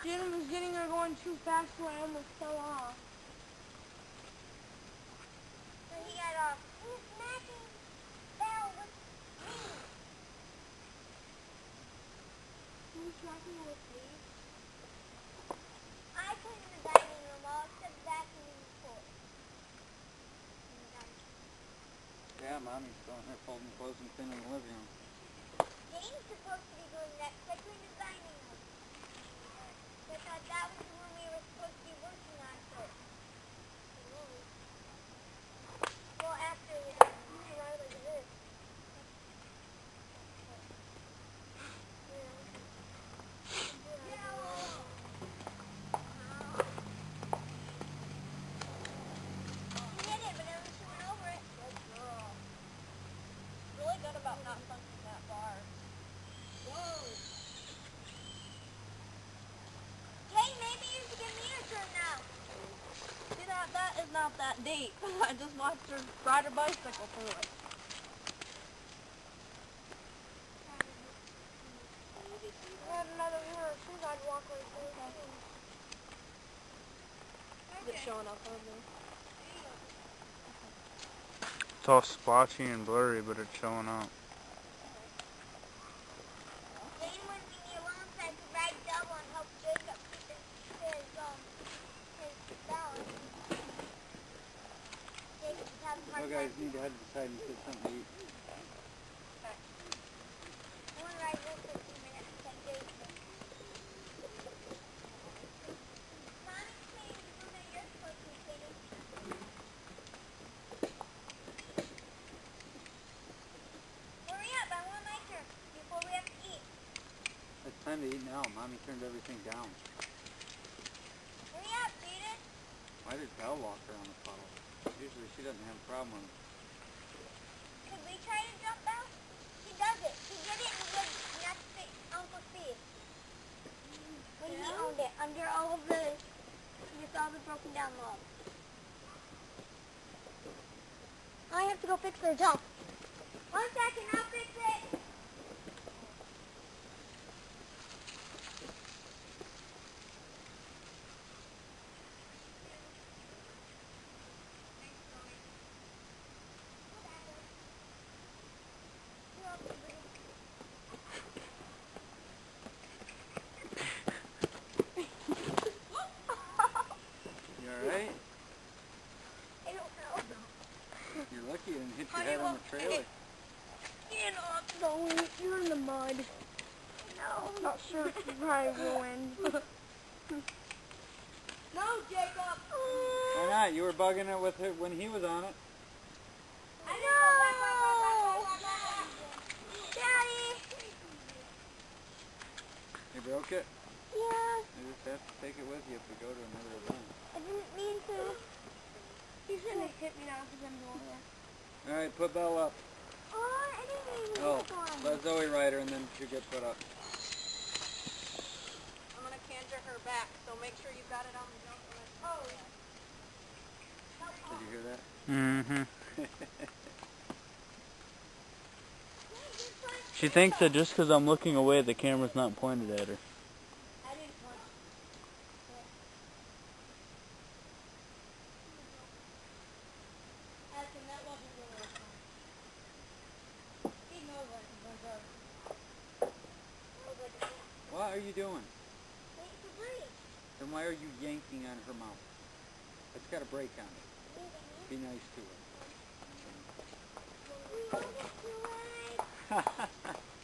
Jaden was getting her going too fast where I almost fell off. So he got off. Who's smacking Belle with me? Who's smacking with me? I cleaned the dining room all except vacuuming the floor. Yeah, Mommy's going there folding clothes and cleaning the living room. Jane's supposed to be doing that because I cleaned the dining room. I thought that was the room we were supposed to be working on first. Well, after we got right like this. Really good about not punching that bar. Whoa. Hey, maybe you should give me a turn now. See that is not that deep. I just watched her ride her bicycle through it. I had another mirror too, I'd walk right through it. Is it showing up on there? It's all splotchy and blurry, but it's showing up. Jane wouldn't be alone so I could ride double and help Jacob keep his balance. Jacob's having a hard You guys time. need to head inside and get something to eat. I want to ride this for a few minutes like Jacob. Mommy's cleaning the room that you're supposed to be cleaning. Hurry up, I want my turn before we have to eat. It's time to eat now. Mommy turned everything down. Hurry up, Jaden. Why did Belle walk around the puddle? Usually she doesn't have a problem with it. Could we try to jump out? He does it. He did it and did not fit Uncle Steve. When he owned it, under all of the, just all the broken down logs. I have to go fix their jump. 1 second, I'll fix it. You alright? I don't know. You're lucky you didn't hit your head on the trailer. Get off the wheel, you're in the mud. No. I'm not sure if you probably ruined. No, Jacob! Why not? You were bugging it with it when he was on it. I know. Daddy. You broke it? Yeah. You just have to take it with you if we go to another event. I didn't mean to. He's gonna hit me now because I'm over there. Alright, put Belle up. Oh, I didn't even Oh, hit one. let Zoe ride her and then she'll get put up. I'm going to canter her back, so make sure you've got it on the jump when it's... Oh, Did you hear that? Mm-hmm. yeah. She thinks that just because I'm looking away, the camera's not pointed at her. I didn't want That wasn't really fun. He knows what he's going What are you doing? Wait to breathe. Then why are you yanking on her mouth? It's got a break on it. Be nice to her. We want it to ride.